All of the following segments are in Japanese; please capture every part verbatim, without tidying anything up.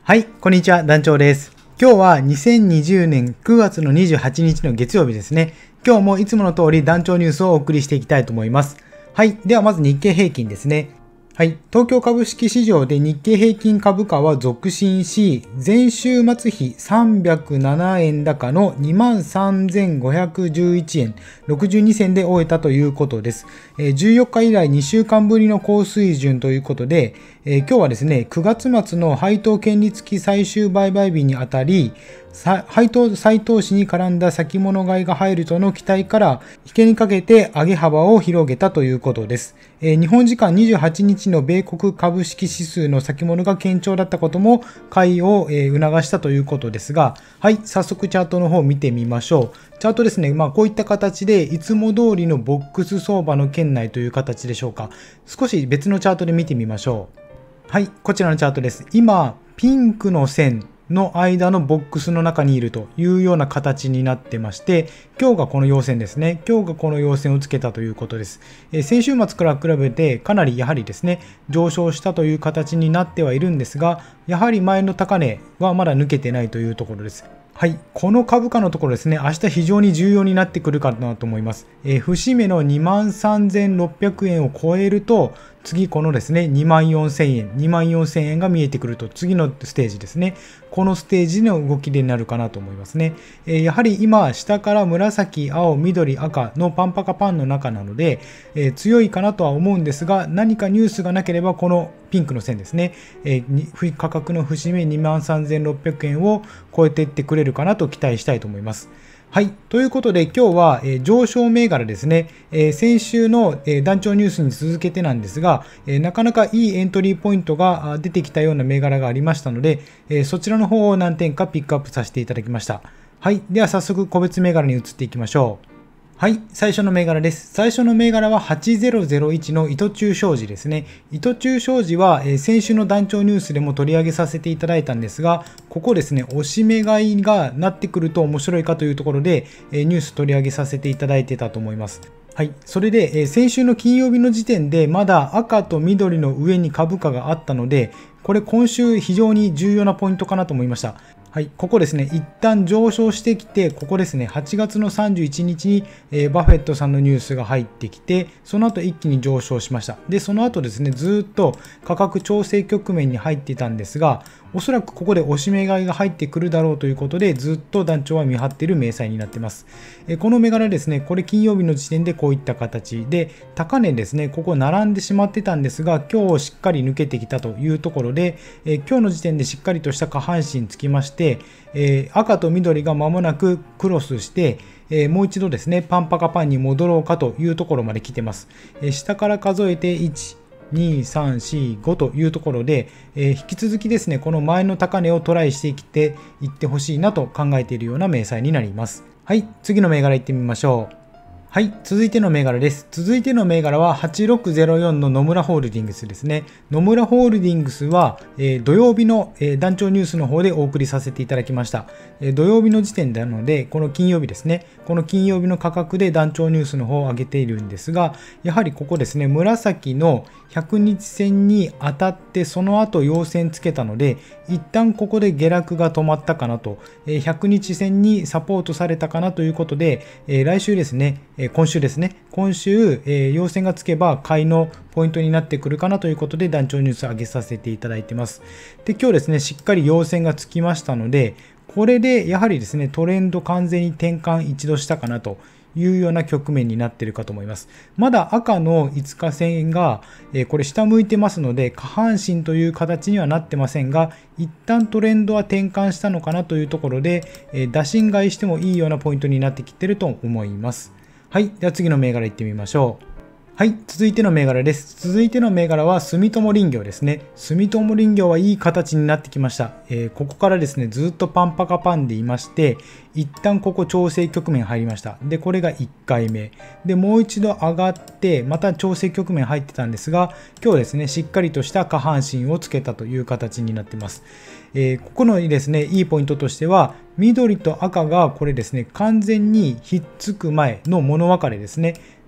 はい、こんにちは、団長です。今日はにせんにじゅうねんくがつのにじゅうはちにちの月曜日ですね。今日もいつもの通り団長ニュースをお送りしていきたいと思います。はい、ではまず日経平均ですね。はい、東京株式市場で日経平均株価は続伸し、前週末比さんびゃくななえん高の にまんさんぜんごひゃくじゅういちえんろくじゅうにせんで終えたということです。じゅうよっか以来にしゅうかんぶりの高水準ということで、えー、今日はですね、くがつ末の配当権利付き最終売買日にあたり、配当再投資に絡んだ先物買いが入るとの期待から引けにかけて上げ幅を広げたということです。えー、日本時間にじゅうはちにちの米国株式指数の先物が堅調だったことも買いを、えー、促したということですが、はい、早速チャートの方を見てみましょう。チャートですね、まあこういった形でいつも通りのボックス相場の圏内という形でしょうか。少し別のチャートで見てみましょう。はい、こちらのチャートです。今、ピンクの線の間のボックスの中にいるというような形になってまして、今日がこの陽線ですね。今日がこの陽線をつけたということです。えー、先週末から比べてかなりやはりですね、上昇したという形になってはいるんですが、やはり前の高値はまだ抜けてないというところです。はい、この株価のところですね、明日非常に重要になってくるかなと思います。えー、節目の にまんさんぜんろっぴゃくえんを超えると、次このですね、にまんよんせんえん、にまんよんせんえんが見えてくると、次のステージですね。このステージの動きになるかなと思いますね。えー、やはり今、下から紫、青、緑、赤のパンパカパンの中なので、えー、強いかなとは思うんですが、何かニュースがなければ、このピンクの線ですね、えー、価格の節目 にまんさんぜんろっぴゃくえんを超えていってくれるかなと期待したいと思います。はい。ということで今日は、えー、上昇銘柄ですね、えー、先週の、えー、団長ニュースに続けてなんですが、えー、なかなかいいエントリーポイントが出てきたような銘柄がありましたので、えー、そちらの方を何点かピックアップさせていただきました。はい。では早速個別銘柄に移っていきましょう。はい、最初の銘柄です。最初の銘柄ははちぜろぜろいちの糸中商事ですね。糸中商事は、えー、先週の団長ニュースでも取り上げさせていただいたんですが、ここですね、押し目買いがなってくると面白いかというところで、えー、ニュース取り上げさせていただいてたと思います。はい。それで、えー、先週の金曜日の時点でまだ赤と緑の上に株価があったので、これ今週非常に重要なポイントかなと思いました。はい、ここですね、一旦上昇してきて、ここですね、はちがつのさんじゅういちにちに、えー、バフェットさんのニュースが入ってきて、その後一気に上昇しました。で、その後ですね、ずっと価格調整局面に入っていたんですが、おそらくここで押し目買いが入ってくるだろうということで、ずっと団長は見張っている明細になっています。えー、この銘柄ですね、これ金曜日の時点でこういった形で、高値ですね、ここ並んでしまってたんですが、今日しっかり抜けてきたというところで、えー、今日の時点でしっかりとした下半身つきまして、えー、赤と緑が間もなくクロスして、えー、もう一度ですね、パンパカパンに戻ろうかというところまで来てます。えー、下から数えていち、に、さん、よん、ごというところで、えー、引き続きですね、この前の高値をトライしてきていってほしいなと考えているような明細になります。はい、次の銘柄いってみましょう。はい、続いての銘柄です。続いての銘柄ははちろくぜろよんの野村ホールディングスですね。野村ホールディングスは、えー、土曜日の、えー、団長ニュースの方でお送りさせていただきました。えー、土曜日の時点なので、この金曜日ですね。この金曜日の価格で団長ニュースの方を上げているんですが、やはりここですね、紫のひゃくにち線に当たってその後陽線つけたので、一旦ここで下落が止まったかなと、えー、ひゃくにち線にサポートされたかなということで、えー、来週ですね、今週ですね。今週、えー、陽線がつけば買いのポイントになってくるかなということで団長ニュース上げさせていただいてます。で、今日ですね、しっかり陽線がつきましたので、これでやはりですね、トレンド完全に転換一度したかなというような局面になっているかと思います。まだ赤のいつか線が、えー、これ下向いてますので、下半身という形にはなってませんが、一旦トレンドは転換したのかなというところで、えー、打診買いしてもいいようなポイントになってきていると思います。はい。では次の銘柄いってみましょう。はい。続いての銘柄です。続いての銘柄は住友林業ですね。住友林業はいい形になってきました。えー、ここからですね、ずっとパンパカパンでいまして、一旦ここ調整局面入りました。で、これがいっかいめ。で、もう一度上がって、また調整局面入ってたんですが、今日ですね、しっかりとした下半身をつけたという形になっています。えー、ここのですね、いいポイントとしては、緑と赤がこれですね、完全にひっつく前の物分かれですね。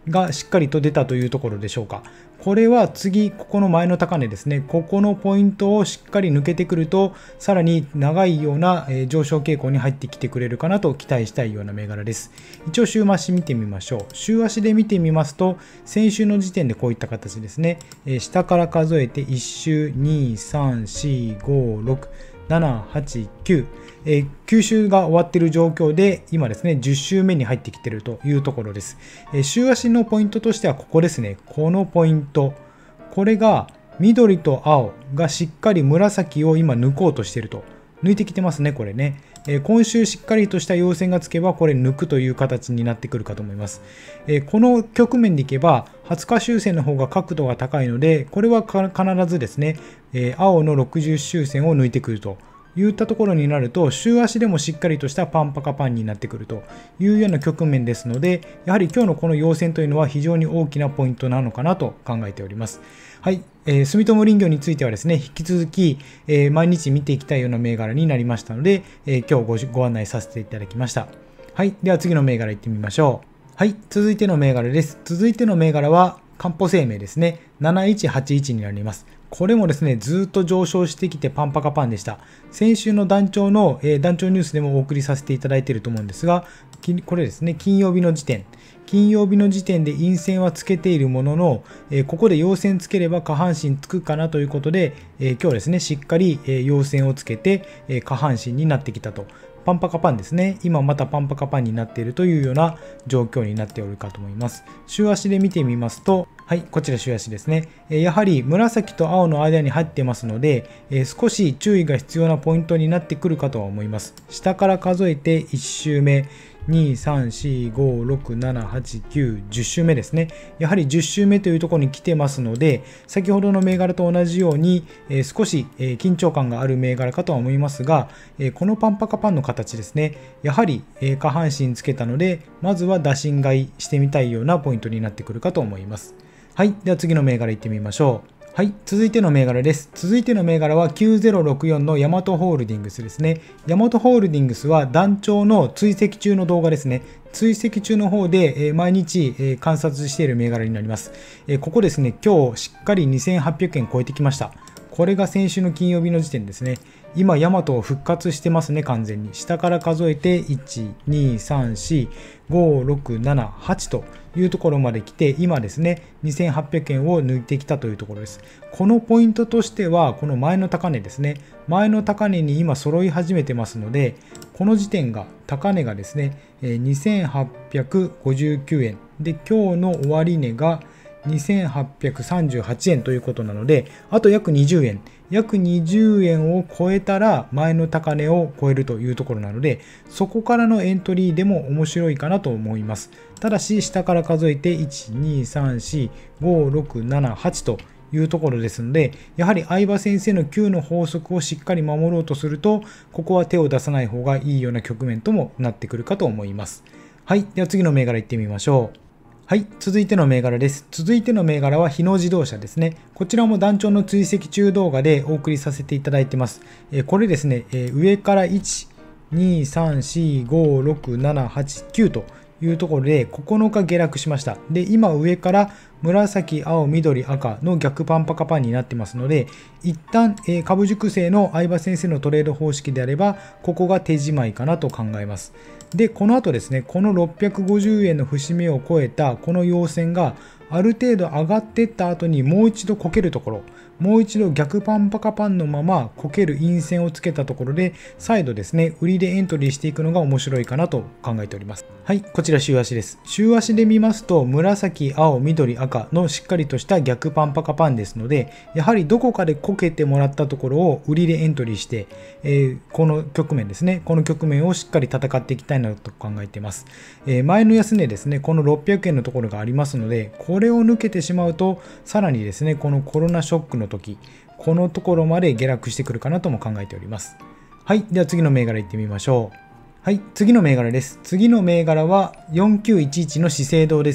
がしっかりと出たというところでしょうか。これは次、ここの前の高値ですね、ここのポイントをしっかり抜けてくると、さらに長いような上昇傾向に入ってきてくれるかなと期待したいような銘柄です。一応週足見てみましょう。週足で見てみますと、先週の時点でこういった形ですね。下から数えていち週、に、さん、し、ご、ろく、なな、はち、きゅう、えー、きゅう週が終わっている状況で、今ですね、じゅっ週目に入ってきているというところです。えー、週足のポイントとしてはここですね。このポイント。これが緑と青がしっかり紫を今抜こうとしていると。抜いてきてますね、これね。えー、今週しっかりとした陽線がつけば、これ抜くという形になってくるかと思います。えー、この局面でいけば、はつか周線の方が角度が高いので、これは必ずですね、えー、青のろくじゅう周線を抜いてくると。いったところになると、週足でもしっかりとしたパンパカパンになってくるというような局面ですので、やはり今日のこの陽線というのは非常に大きなポイントなのかなと考えております。はい、えー、住友林業についてはですね、引き続き、えー、毎日見ていきたいような銘柄になりましたので、えー、今日 ご, ご案内させていただきました。はい、では次の銘柄いってみましょう。はい、続いての銘柄です。続いての銘柄は、かんぽ生命ですね。なないちはちいちになります。これもですね、ずっと上昇してきてパンパカパンでした。先週の団長の、えー、団長ニュースでもお送りさせていただいていると思うんですが、これですね、金曜日の時点。金曜日の時点で陰線はつけているものの、えー、ここで陽線つければ下半身つくかなということで、えー、今日ですね、しっかり、えー、陽線をつけて、えー、下半身になってきたと。パンパカパンですね。今またパンパカパンになっているというような状況になっておるかと思います。週足で見てみますと、はい、こちら週足ですね。やはり紫と青の間に入ってますので、少し注意が必要なポイントになってくるかとは思います。下から数えていち週目、に、さん、し、ご、ろく、なな、はち、きゅう、じゅっ週目ですね。やはりじゅっ週目というところに来てますので、先ほどの銘柄と同じように、えー、少し、えー、緊張感がある銘柄かとは思いますが、えー、このパンパカパンの形ですね。やはり、えー、下半身つけたので、まずは打診買いしてみたいようなポイントになってくるかと思います。はい。では次の銘柄いってみましょう。はい。続いての銘柄です。続いての銘柄はきゅうぜろろくよんのヤマトホールディングスですね。ヤマトホールディングスは団長の追跡中の動画ですね。追跡中の方で毎日観察している銘柄になります。ここですね、今日しっかりにせんはっぴゃくえん超えてきました。これが先週の金曜日の時点ですね。今、ヤマトを復活してますね、完全に。下から数えて、いち、に、さん、し、ご、ろく、なな、はちというところまで来て、今ですね、にせんはっぴゃくえんを抜いてきたというところです。このポイントとしては、この前の高値ですね。前の高値に今揃い始めてますので、この時点が、高値がですね、にせんはっぴゃくごじゅうきゅうえん。で、今日の終値が、にせんはっぴゃくさんじゅうはちえんということなので、あと約にじゅうえん。約にじゅうえんを超えたら前の高値を超えるというところなので、そこからのエントリーでも面白いかなと思います。ただし、下から数えていち、に、さん、し、ご、ろく、なな、はちというところですので、やはり相葉先生のきゅうの法則をしっかり守ろうとすると、ここは手を出さない方がいいような局面ともなってくるかと思います。はい。では次の銘柄いってみましょう。はい。続いての銘柄です。続いての銘柄は日野自動車ですね。こちらも団長の追跡中動画でお送りさせていただいてます。えー、これですね、えー、上からいち、に、さん、し、ご、ろく、なな、はち、きゅうというところでここのか下落しました。で、今上から紫、青、緑、赤の逆パンパカパンになってますので、一旦、えー、株熟成の相葉先生のトレード方式であれば、ここが手仕舞いかなと考えます。で、この後ですね、このろっぴゃくごじゅうえんの節目を超えたこの陽線がある程度上がっていった後にもう一度こけるところ、もう一度逆パンパカパンのままこける陰線をつけたところで、再度ですね、売りでエントリーしていくのが面白いかなと考えております。はい、こちら週足です。週足で見ますと、紫、青、緑、赤のしっかりとした逆パンパカパンですので、やはりどこかでこけてもらったところを売りでエントリーして、えー、この局面ですね、この局面をしっかり戦っていきたいなと考えています。えー、前の安値ですね、このろっぴゃくえんのところがありますので、これを抜けてしまうと、さらにですね、このコロナショックの時、このところまで下落してくるかなとも考えております。はい。では次の銘柄いってみましょう。はい。次の銘柄です。次の銘柄はよんきゅういちいちの資生堂ですね。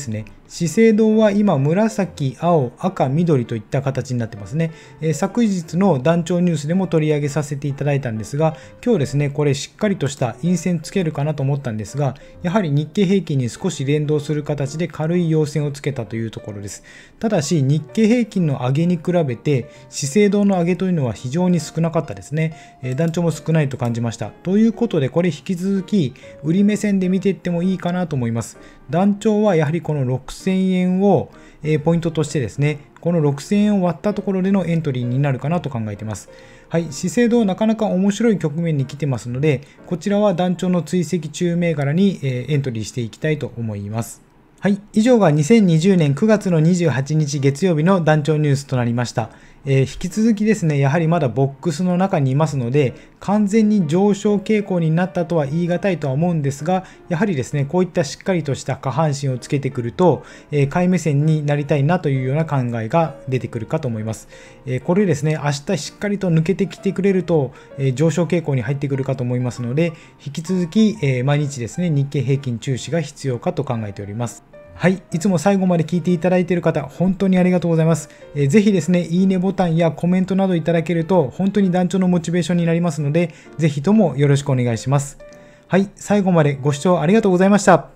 資生堂は今、紫、青、赤、緑といった形になってますね。えー、昨日の団長ニュースでも取り上げさせていただいたんですが、今日ですね、これしっかりとした陰線つけるかなと思ったんですが、やはり日経平均に少し連動する形で軽い陽線をつけたというところです。ただし、日経平均の上げに比べて、資生堂の上げというのは非常に少なかったですね。えー、団長も少ないと感じました。ということで、これ引き続き、売り目線で見ていってもいいかなと思います。団長はやはりこのろくせんえんをポイントとしてですね、このろくせんえんを割ったところでのエントリーになるかなと考えています。はい、資生堂なかなか面白い局面に来てますので、こちらは団長の追跡中銘柄にエントリーしていきたいと思います。はい、以上がにせんにじゅうねんくがつのにじゅうはちにち月曜日の団長ニュースとなりました。えー、引き続きですね、やはりまだボックスの中にいますので、完全に上昇傾向になったとは言い難いとは思うんですが、やはりですね、こういったしっかりとした下半身をつけてくると、えー、買い目線になりたいなというような考えが出てくるかと思います。えー、これですね、明日しっかりと抜けてきてくれると、えー、上昇傾向に入ってくるかと思いますので、引き続き、えー、毎日ですね、日経平均注視が必要かと考えております。はい。いつも最後まで聞いていただいている方、本当にありがとうございます。えー、ぜひですね、いいねボタンやコメントなどいただけると、本当に団長のモチベーションになりますので、ぜひともよろしくお願いします。はい。最後までご視聴ありがとうございました。